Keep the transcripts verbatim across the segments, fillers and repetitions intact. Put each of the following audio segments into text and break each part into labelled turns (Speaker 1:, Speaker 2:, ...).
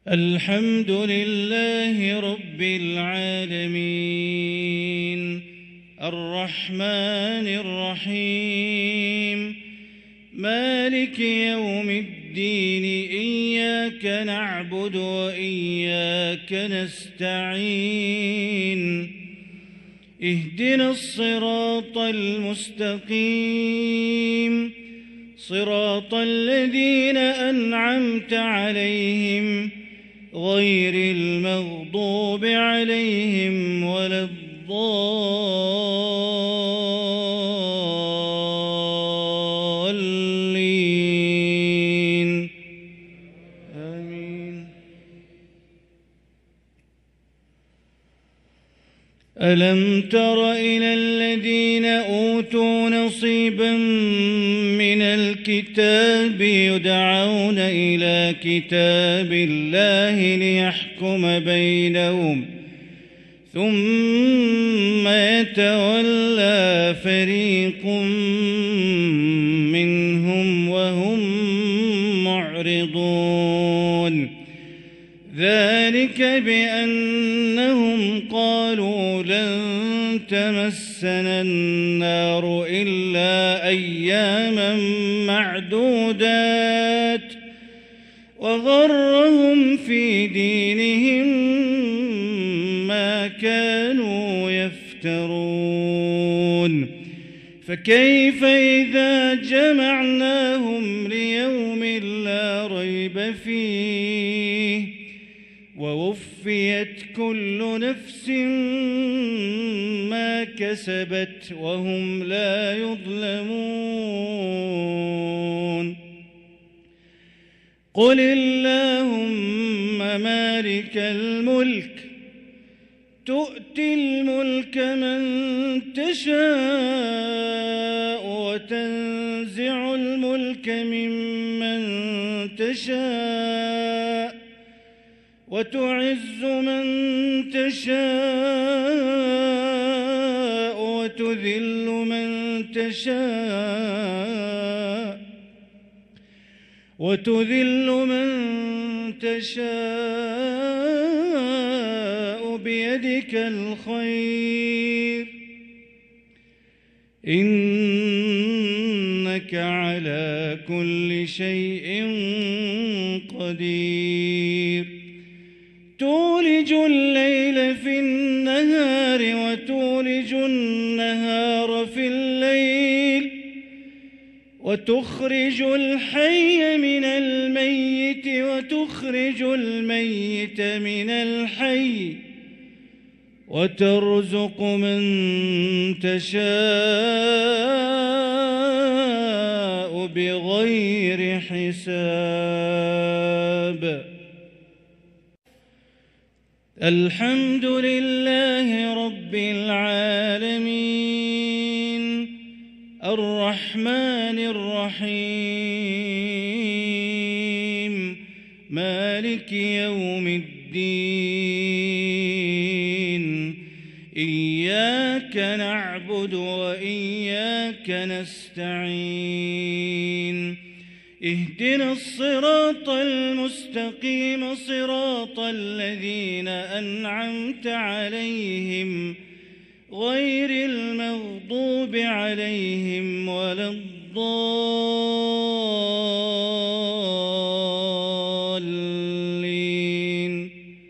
Speaker 1: الحمد لله رب العالمين الرحمن الرحيم مالك يوم الدين إياك نعبد وإياك نستعين اهدنا الصراط المستقيم صراط الذين أنعمت عليهم غير المغضوب عليهم ولا الضالين آمين. ألم تر إلى الذين أوتوا نصيبا من الكتاب يدعون إلى كتاب الله ليحكم بينهم ثم يتولى فريق منهم وهم معرضون ذلك بأنهم قالوا لن تمسنا النار إلا أياما معدودات وغرهم في دينهم ما كانوا يفترون فكيف إذا جمعناهم ليوم لا ريب فيه ووفيت كل نفس ما كسبت وهم لا يظلمون قل اللهم مالك الملك تؤتي الملك من تشاء وتنزع الملك ممن تشاء وتعز من تشاء وتذل من تشاء وتذل من تشاء بيدك الخير إنك على كل شيء قدير تولج الليل في النهار وتولج النهار في الليل وتخرج الحي من الميت وتخرج الميت من الحي وترزق من تشاء بغير حساب الحمد لله رب العالمين الرحمن الرحيم مالك يوم الدين إياك نعبد وإياك نستعين اهدنا الصراط المستقيم صراط الذين أنعمت عليهم غير المغضوب عليهم ولا الضالين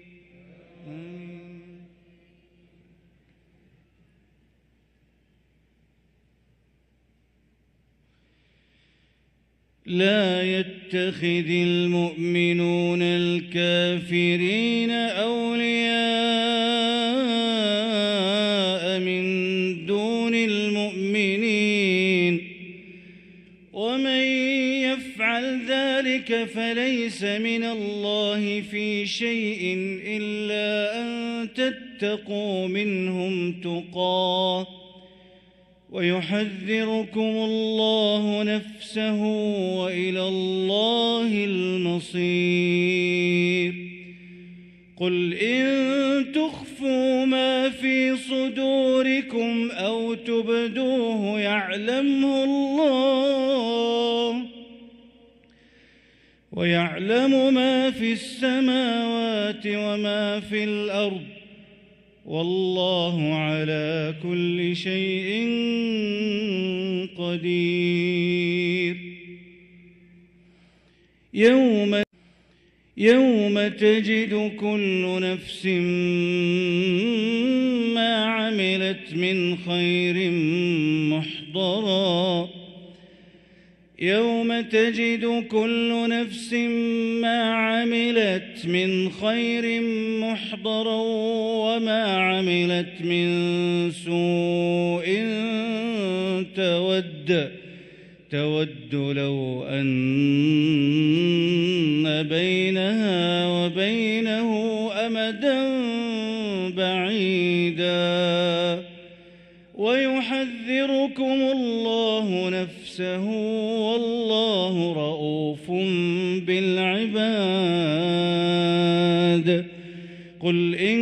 Speaker 1: لا يتخذ المؤمنون الكافرين أولياء من دون المؤمنين ومن يفعل ذلك فليس من الله في شيء إلا أن تتقوا منهم تقاه ويحذركم الله نفسه وإلى الله المصير قل إن تخفوا ما في صدوركم أو تبدوه يعلمه الله ويعلم ما في السماوات وما في الأرض والله على كل شيء قدير. يوم يوم تجد كل نفس ما عملت من خير محضرا يوم تجد كل نفس ما عملت من خير محضرا وما عملت من سوء تود تود لو أن بينها وبينه أمدا بعيدا ويحذركم الله نفسه والله رؤوف بالعباد. قل إن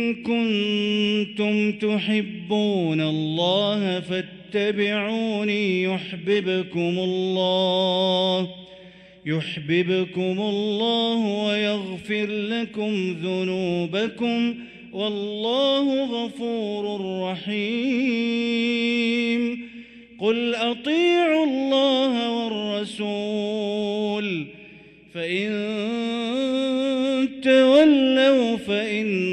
Speaker 1: كنتم تحبون الله فاتبعوني يحببكم الله يحببكم الله ويغفر لكم ذنوبكم والله غفور رحيم. قل أطيعوا الله والرسول فإن تولوا فإن